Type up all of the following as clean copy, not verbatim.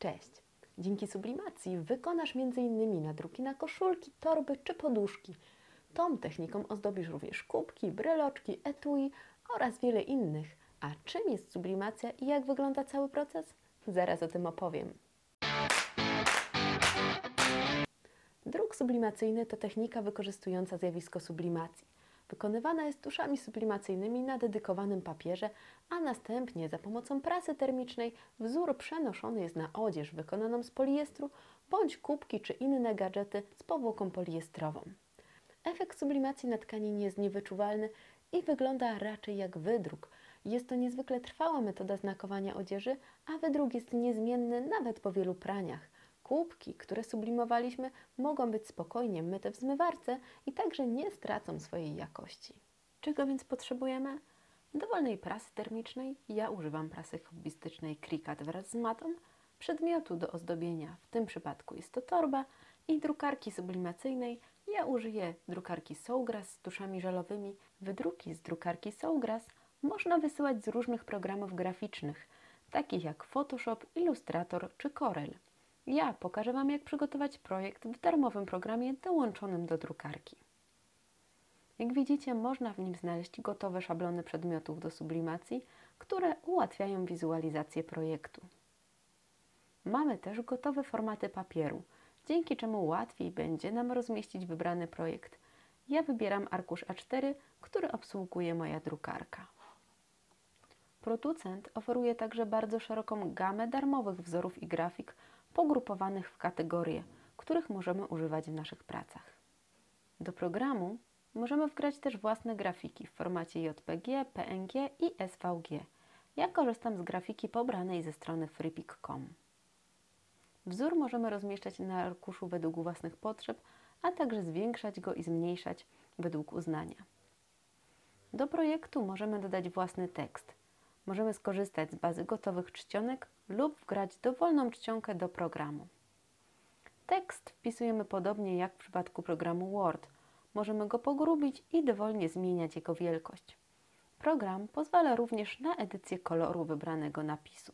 Cześć! Dzięki sublimacji wykonasz m.in. nadruki na koszulki, torby czy poduszki. Tą techniką ozdobisz również kubki, bryloczki, etui oraz wiele innych. A czym jest sublimacja i jak wygląda cały proces? Zaraz o tym opowiem. Druk sublimacyjny to technika wykorzystująca zjawisko sublimacji. Wykonywana jest tuszami sublimacyjnymi na dedykowanym papierze, a następnie za pomocą prasy termicznej wzór przenoszony jest na odzież wykonaną z poliestru bądź kubki czy inne gadżety z powłoką poliestrową. Efekt sublimacji na tkaninie jest niewyczuwalny i wygląda raczej jak wydruk. Jest to niezwykle trwała metoda znakowania odzieży, a wydruk jest niezmienny nawet po wielu praniach. Kubki, które sublimowaliśmy, mogą być spokojnie myte w zmywarce i także nie stracą swojej jakości. Czego więc potrzebujemy? Dowolnej prasy termicznej, ja używam prasy hobbystycznej Cricut wraz z matą, przedmiotu do ozdobienia, w tym przypadku jest to torba, i drukarki sublimacyjnej, ja użyję drukarki Sawgrass z tuszami żelowymi. Wydruki z drukarki Sawgrass można wysyłać z różnych programów graficznych, takich jak Photoshop, Illustrator czy Corel. Ja pokażę Wam, jak przygotować projekt w darmowym programie dołączonym do drukarki. Jak widzicie, można w nim znaleźć gotowe szablony przedmiotów do sublimacji, które ułatwiają wizualizację projektu. Mamy też gotowe formaty papieru, dzięki czemu łatwiej będzie nam rozmieścić wybrany projekt. Ja wybieram arkusz A4, który obsługuje moja drukarka. Producent oferuje także bardzo szeroką gamę darmowych wzorów i grafik pogrupowanych w kategorie, których możemy używać w naszych pracach. Do programu możemy wgrać też własne grafiki w formacie JPG, PNG i SVG. Ja korzystam z grafiki pobranej ze strony freepik.com. Wzór możemy rozmieszczać na arkuszu według własnych potrzeb, a także zwiększać go i zmniejszać według uznania. Do projektu możemy dodać własny tekst. Możemy skorzystać z bazy gotowych czcionek lub wgrać dowolną czcionkę do programu. Tekst wpisujemy podobnie jak w przypadku programu Word. Możemy go pogrubić i dowolnie zmieniać jego wielkość. Program pozwala również na edycję koloru wybranego napisu.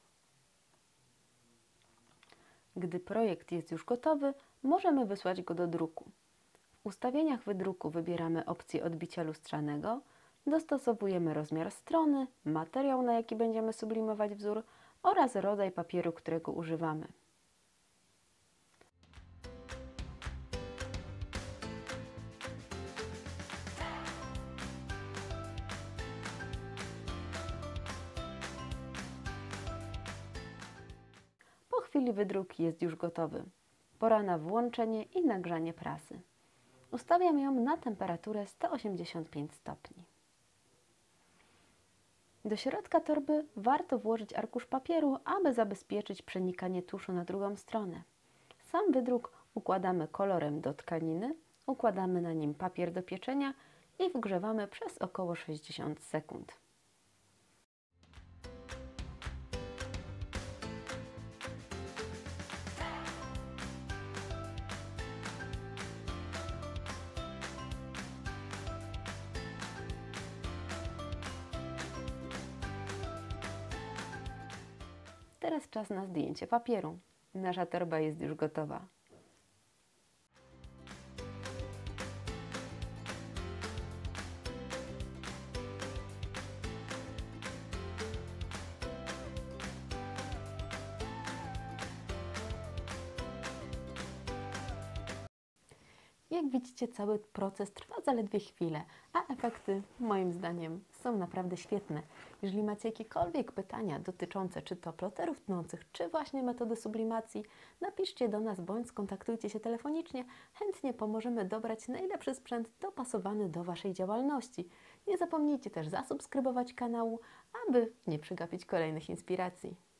Gdy projekt jest już gotowy, możemy wysłać go do druku. W ustawieniach wydruku wybieramy opcję odbicia lustrzanego, dostosowujemy rozmiar strony, materiał, na jaki będziemy sublimować wzór oraz rodzaj papieru, którego używamy. Po chwili wydruk jest już gotowy. Pora na włączenie i nagrzanie prasy. Ustawiam ją na temperaturę 185 stopni. Do środka torby warto włożyć arkusz papieru, aby zabezpieczyć przenikanie tuszu na drugą stronę. Sam wydruk układamy kolorem do tkaniny, układamy na nim papier do pieczenia i wgrzewamy przez około 60 sekund. Teraz czas na zdjęcie papieru. Nasza torba jest już gotowa. Jak widzicie, cały proces trwa zaledwie chwilę, a efekty moim zdaniem są naprawdę świetne. Jeżeli macie jakiekolwiek pytania dotyczące czy to ploterów tnących, czy właśnie metody sublimacji, napiszcie do nas bądź skontaktujcie się telefonicznie. Chętnie pomożemy dobrać najlepszy sprzęt dopasowany do Waszej działalności. Nie zapomnijcie też zasubskrybować kanału, aby nie przegapić kolejnych inspiracji.